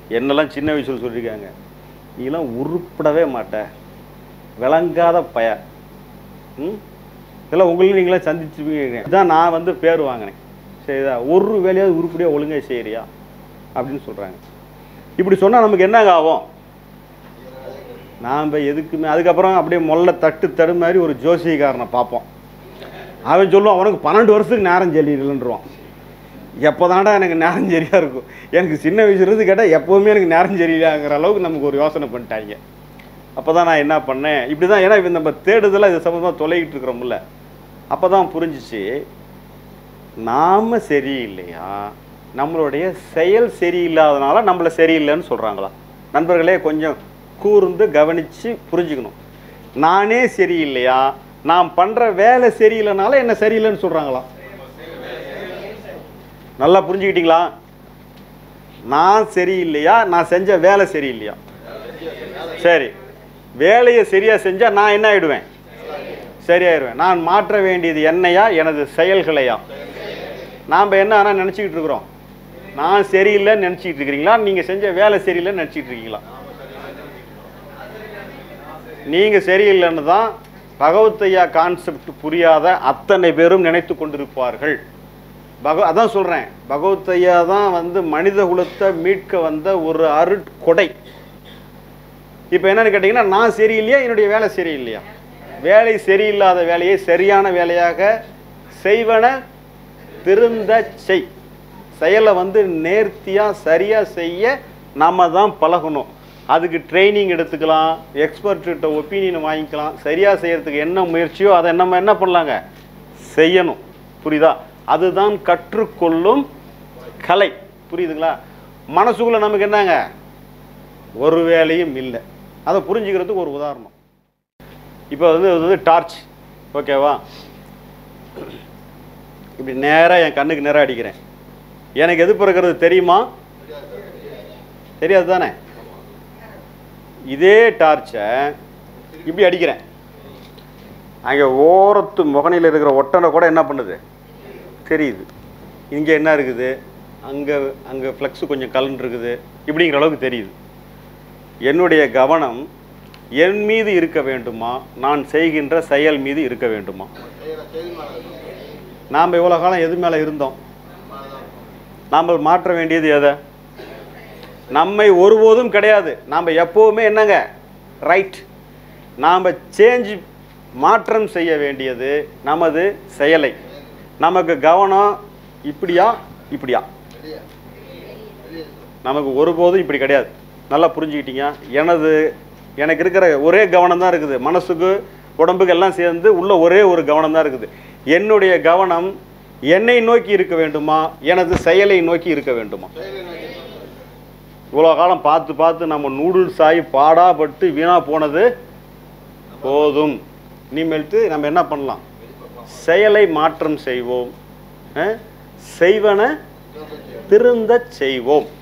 என்னெல்லாம் சின்ன வயசில் சொல்லியிருக்காங்க, நீலாம் உருப்படவே மாட்ட, விளங்காத பய. இதெல்லாம் உங்களுக்கு நீங்களாம் சந்திச்சுப்பீங்க. இதுதான் நான் வந்து பேர் வாங்கினேன். சரிதா, ஒரு வேலையாவது உருப்படியாக ஒழுங்காக செய்கிறியா அப்படின்னு சொல்கிறாங்க. இப்படி சொன்னால் நமக்கு என்னங்க ஆகும்? நாம் எதுக்குமே அதுக்கப்புறம் அப்படியே மொல்ல தட்டு மாதிரி ஒரு ஜோசியக்காரனை பார்ப்போம். அவன் சொல்லுவான், அவனுக்கு 12 வருஷத்துக்கு நேரம் சரியில்லைன்றான். எப்போ தாண்டா எனக்கு நேரம் சரியாக இருக்கும்? எனக்கு சின்ன வயசுலேருந்து கேட்டால் எப்போவுமே எனக்கு நேரம் சரியில்லைங்கிற அளவுக்கு நமக்கு ஒரு யோசனை பண்ணிட்டாங்க. அப்போ தான் நான் என்ன பண்ணேன், இப்படி தான், ஏன்னா இப்போ நம்ம தேடுதலாக இது சம்மந்தமாக தொலைகிட்டு இருக்கிறோம்ல. அப்போ தான் புரிஞ்சிச்சு, நாம் சரியில்லையா, நம்மளுடைய செயல் சரியில்லாதனால நம்மளை சரியில்லைன்னு சொல்கிறாங்களா? நண்பர்களே, கொஞ்சம் கூர்ந்து கவனித்து புரிஞ்சுக்கணும். நானே சரியில்லையா, நான் பண்ணுற வேலை சரியில்லைனால என்ன சரியில்லைன்னு சொல்கிறாங்களா? நல்லா புரிஞ்சுக்கிட்டீங்களா? நான் சரியில்லையா, நான் செஞ்ச வேலை சரியில்லையா? சரி, வேலையை சரியாக செஞ்சால் நான் என்ன ஆகிடுவேன்? சரியாயிடுவேன். நான் மாற்ற வேண்டியது என்னையா, எனது செயல்களையா? நாம் என்ன ஆனால் நினச்சிக்கிட்டு இருக்கிறோம், நான் சரியில்லைன்னு நினச்சிக்கிட்டு இருக்கிறீங்களா, நீங்கள் செஞ்ச வேலை சரியில்லைன்னு நினச்சிக்கிட்டு இருக்கீங்களா? நீங்கள் சரியில்லைன்னு தான் பகவத்தையா கான்செப்ட் புரியாத அத்தனை பேரும் நினைத்து கொண்டிருப்பார்கள். அதான் சொல்கிறேன், பகவத்தையா தான் வந்து மனித குலத்தை மீட்க வந்த ஒரு அருட்கொடை. இப்போ என்னன்னு கேட்டிங்கன்னா, நான் சரியில்லையா, என்னுடைய வேலை சரியில்லையா? வேலை சரியில்லாத வேலையை சரியான வேலையாக செய்வன திருந்த செய். செயலை வந்து நேர்த்தியாக சரியாக செய்ய நம்ம தான் பழகணும். அதுக்கு ட்ரைனிங் எடுத்துக்கலாம், எக்ஸ்பர்ட்கிட்ட ஒப்பீனியன் வாங்கிக்கலாம். சரியாக செய்கிறதுக்கு என்ன முயற்சியோ அதை நம்ம என்ன பண்ணலாங்க, செய்யணும். புரியுதா? அதுதான் கற்றுக்கொள்ளும் கலை. புரியுதுங்களா? மனசுக்குள்ளே நமக்கு என்னங்க, ஒரு வேலையும் இல்லை. அதை புரிஞ்சுக்கிறதுக்கு ஒரு உதாரணம். இப்போ வந்து டார்ச், ஓகேவா? இப்படி நேராக என் கண்ணுக்கு நேராக அடிக்கிறேன். எனக்கு எது பிறக்கிறது தெரியுமா? தெரியாது தானே? இதே டார்ச்சை இப்படி அடிக்கிறேன், அங்கே ஓரத்து முகனையில் இருக்கிற ஒட்டனை கூட என்ன பண்ணுது, தெரியுது. இங்கே என்ன இருக்குது, அங்கே ஃப்ளக்ஸு கொஞ்சம் கலந்து இருக்குது, இப்படிங்கிற அளவுக்கு தெரியுது. என்னுடைய கவனம் என் மீது இருக்க வேண்டுமா, நான் செய்கின்ற செயல் மீது இருக்க வேண்டுமா? நாம் இவ்வளோ காலம் எது மேலே இருந்தோம்? நாம் மாற்ற வேண்டியது எதை? நம்மை ஒருபோதும் கிடையாது. நாம் எப்போவுமே என்னங்க, ரைட். நாம் மாற்றம் செய்ய வேண்டியது நமது செயலை. நமக்கு கவனம் இப்படியா இப்படியா? நமக்கு ஒருபோதும் இப்படி கிடையாது. நல்லா புரிஞ்சுக்கிட்டீங்க? எனக்கு இருக்கிற ஒரே கவனம் தான் இருக்குது. மனசுக்கு உடம்புக்கு எல்லாம் சேர்ந்து உள்ள ஒரே ஒரு கவனம் தான் இருக்குது. என்னுடைய கவனம் என்னை நோக்கி இருக்க வேண்டுமா, எனது செயலை நோக்கி இருக்க வேண்டுமா? இவ்வளோ காலம் பார்த்து பார்த்து நம்ம நூடுல்ஸ் ஆகி பாடாப்பட்டு வீணாக போனது போதும். இனிமேல்ட்டு நம்ம என்ன பண்ணலாம், செயலை மாற்றம் செய்வோம், செய்வன திருந்த செய்வோம்.